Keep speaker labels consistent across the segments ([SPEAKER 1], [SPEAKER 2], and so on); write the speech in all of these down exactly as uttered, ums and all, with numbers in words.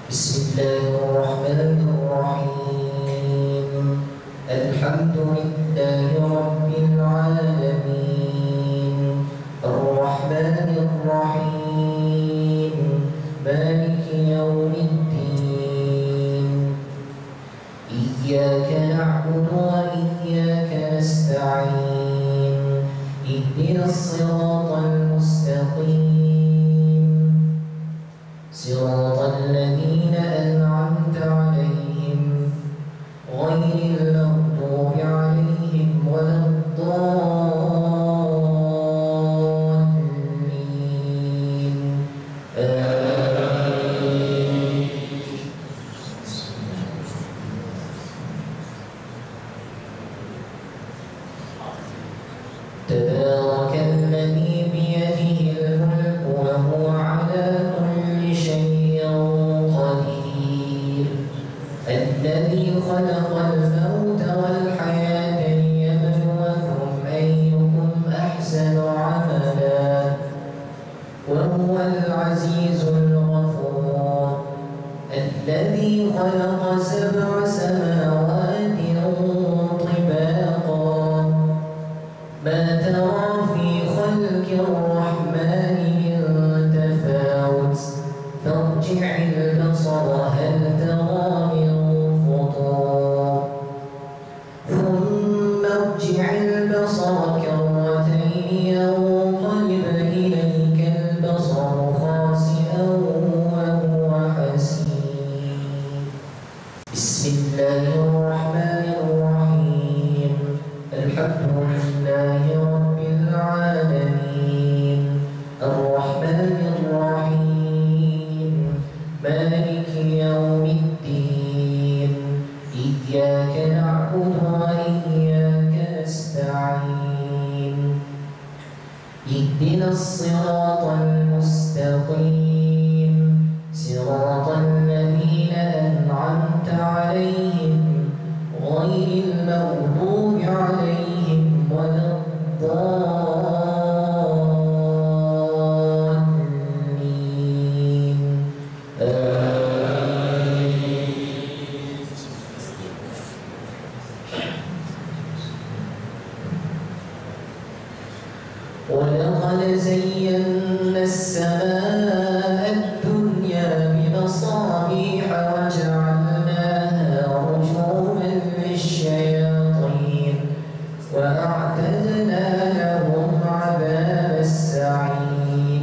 [SPEAKER 1] بسم الله الرحمن الرحيم. الحمد لله رب العالمين الرحمن الرحيم مالك يوم الدين. إياك نعبد وإياك نستعين. اهدنا الصراط المستقيم صراط الذين أنعمت عليهم غير المغضوب عليهم ولا الضالين. آمين. تبارك الذي بيده الملك وهو على كل شيء قدير. الذي خلق الموت والحياة ليبلوكم أيكم أحسن عملا وهو العزيز الغفور. الذي خلق سبع سماوات طباقا ما ترى في خلق الرحمن من تفاوت فارجع البصر هل ترى من فطور ثم ارجع البصر كرتين ينقلب إليك البصر خاسئا وهو حسير. بسم الله الرحمن الرحيم. الحمد لله رب العالمين الرحمن الرحيم مالك يوم الدين. إياك نعبد وإياك نستعين. اهدنا الصراط المستقيم صراط الذين أنعمت عليهم غير المغضوب عليهم ولا الضالين. آمين. ولقد زينا السماء الدنيا بمصابيح وجعلناها رجوما للشياطين وأعتدنا لهم عذاب السعير.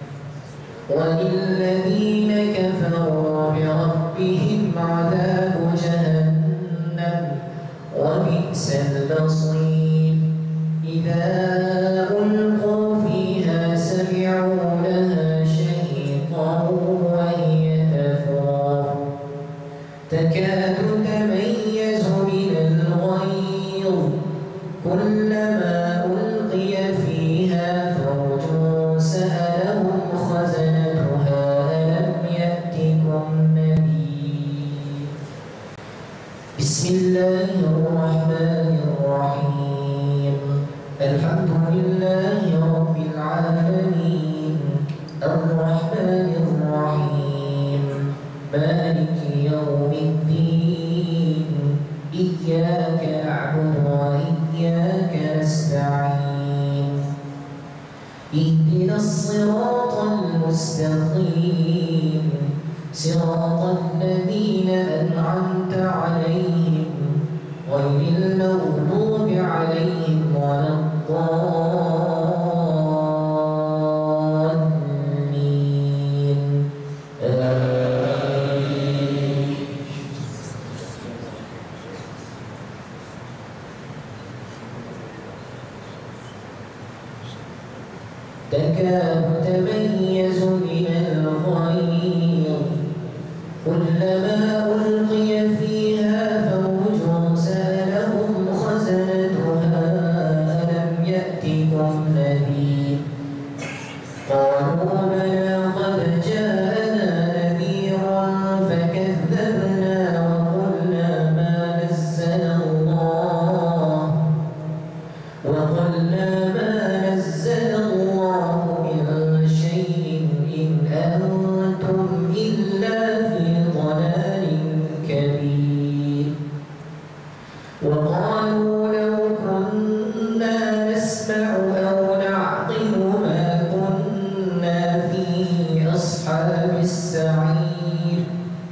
[SPEAKER 1] وللذين كفروا بربهم عذاب جهنم وبئس المصير. إذا ألقوا فيها سمعوا لها شهيقا وهي تفور تكاد تميز من الغيظ كلما ألقي فيها فوج سألهم خزنتها ألم يأتكم نذير. بسم الله الرحمن الرحيم. الحمد لله رب العالمين الرحمن الرحيم مالك يوم الدين. إياك نعبد وإياك نستعين. اهدنا الصراط المستقيم صراط الذين أنعمت عليهم غير المغضوب عليهم ولا الضالين. آمين. تكاد تميز من الغيظ كلما أصحاب السعير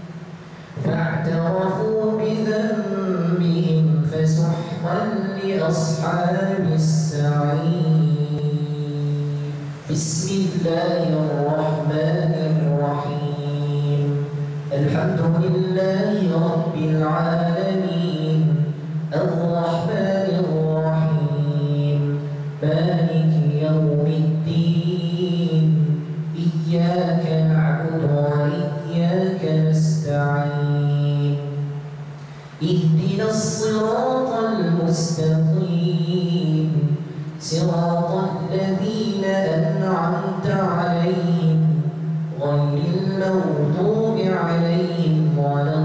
[SPEAKER 1] فاعترفوا بذنبهم فسحقا لأصحاب السعير. بسم الله الرحمن الرحيم. الحمد لله رب العالمين الرحمن الرحيم مالك يوم الدين إياك نعبد وإياك نستعين اهدنا الصراط المستقيم صراط الذين أنعمت عليهم غير المغضوب عليهم ولا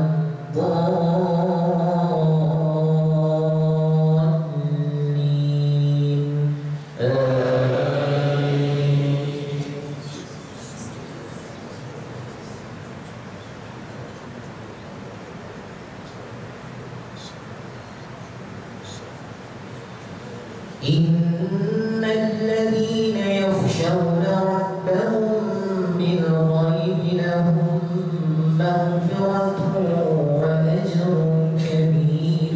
[SPEAKER 1] الضالين آمين. إن الذين يخشون ربهم بالغيب لهم مغفرة وأجر كبير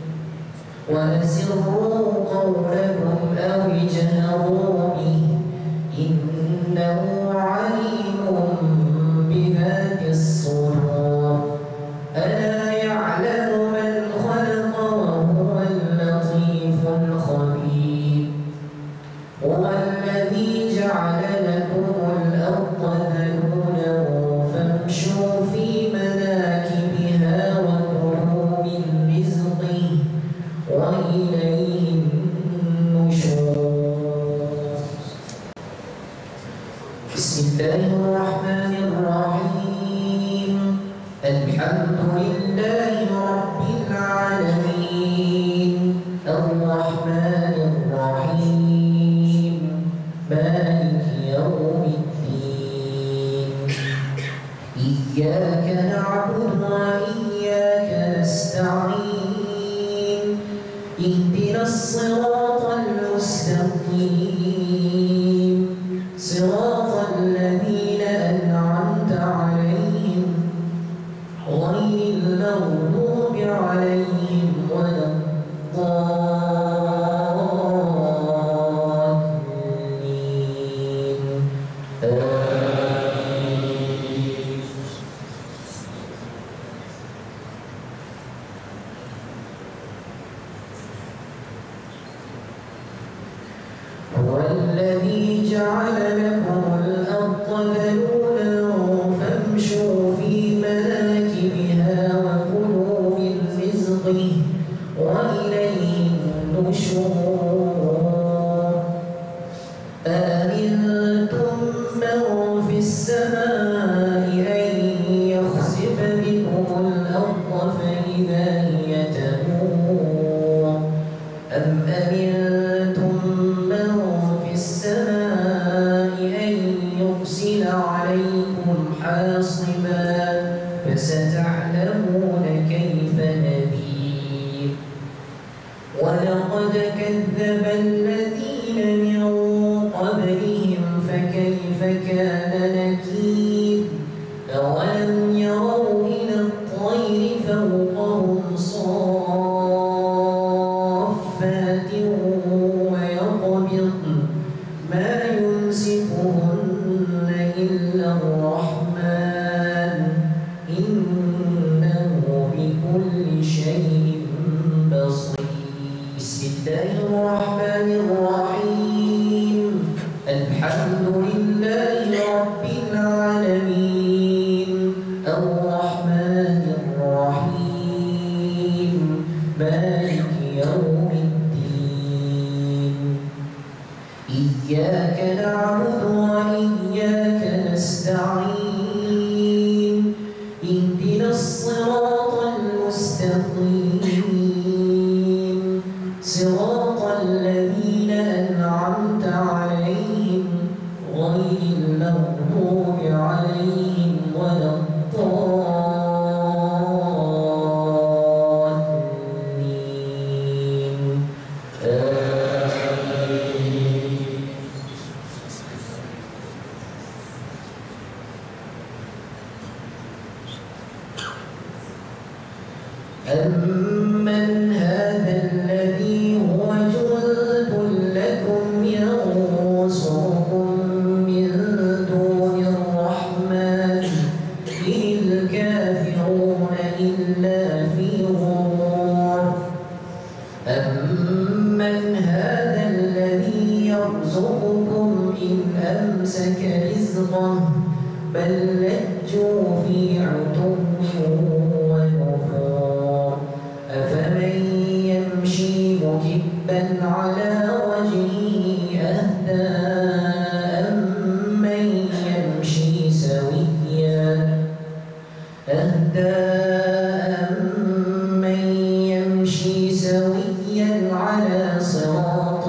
[SPEAKER 1] وأسروا قولكم أو اجهروا به إنه عليم بذات الصدور ألا يعلم من خلق وهو اللطيف الخبير هو الذي جعل لكم الأرض ذلولا فامشوا في مناكبها وكلوا من رزقه وإليه النشور. بسم الله الرحمن الرحيم. الحمد لله رب العالمين الرحمن الرحيم مالك يوم الدين إياك نعبد وإياك نستعين اهدنا الصراط المستقيم صراط الذين أنعمت عليهم غير المغضوب عليهم ولا الضالين آمين. هو الذي جعل لكم الأرض ذلولا فامشوا في مناكبها وكلوا من رزقه وإليه النشور. أأمنتم من في السماء أن يخسف بكم الأرض فإذا هي تمور أم أمنتم من في السماء أن يرسل عليكم حاصبا فستعلمون كيف نذير. ولقد كذب الذين من قبلهم فكيف كان نكير. أولم يروا إلى الطير فوقهم صافات ويقبضن ما يمسكهن إلا الرحمن إنه بكل شيء بصير. بسم الله الرحمن الرحيم. الحمد لله أمن هذا الذي هو جند لكم ينصركم من دون الرحمن إن الكافرون إلا في غرور أمن هذا الذي يرزقكم إن أمسك رزقه بل لجوا في عتو ونفور أفمن يمشي مكبا على وجهه أهدى أمن يمشي سويا أهدى أمن يمشي سويا على صراط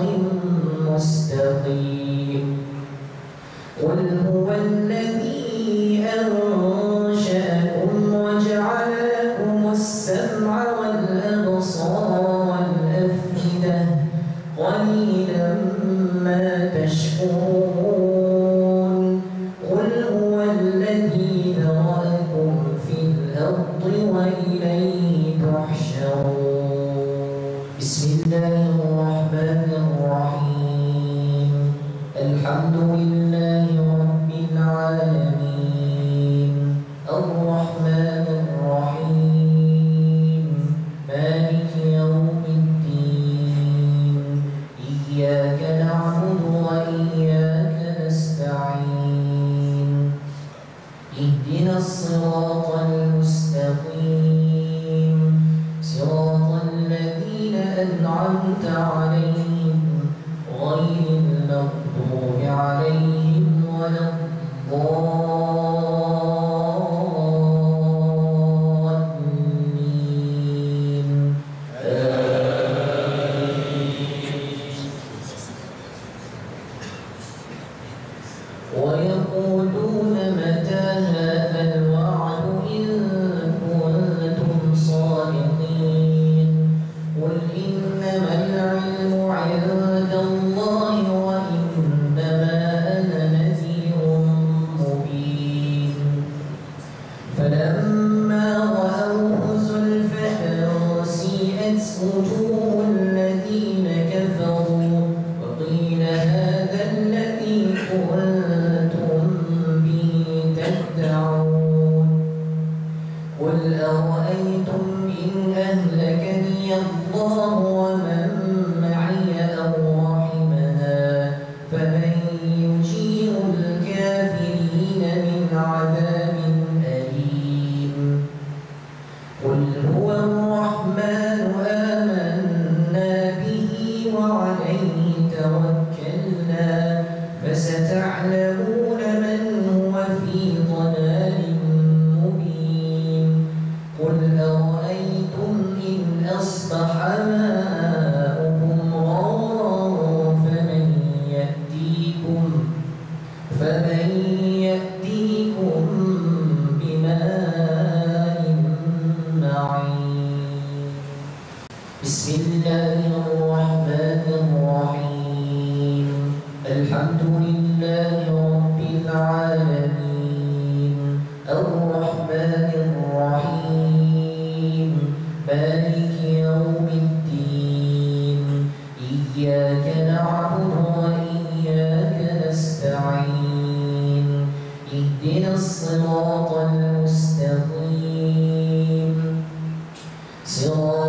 [SPEAKER 1] مستقيم قل هو الذي أنشأكم وجعل لكم السمع والأبصار والأفئدة قليلا ما تشكرون قل هو الذي ذرأكم في الأرض وإليه تحشرون بسم الله الرحمن الرحيم الحمد لله رب العالمين الرحمن الرحيم مالك يوم الدين إياك نعبد وإياك نستعين اهدنا الصراط المستقيم صراط الذين أنعمت عليهم غير المغضوب عليهم ولا الضالين ويقولون متى هذا الوعد إن كنتم صادقين قل إنما العلم عند الله وإنما أنا نذير مبين فلما رأوه زلفة سيئت وجوه الذين كفروا وقيل هذا الذي كنتم به تدعون قل أرأيتم إن أهلكني الله ومن معي أو رحمنا فمن يجير الكافرين من عذاب أليم قل هو الرحمن آمنا به وعليه توكلنا فستعلمون من هو في ضلال مبين قل أرأيتم إن أصبح ماؤكم غورا فمن يأتيكم فمن يأتيكم بماء معين بسم الله الرحمن الرحيم الحمد لله رب العالمين الرحمن الرحيم مالك يوم الدين إياك نعبد وإياك نستعين اهدنا الصراط المستقيم صراط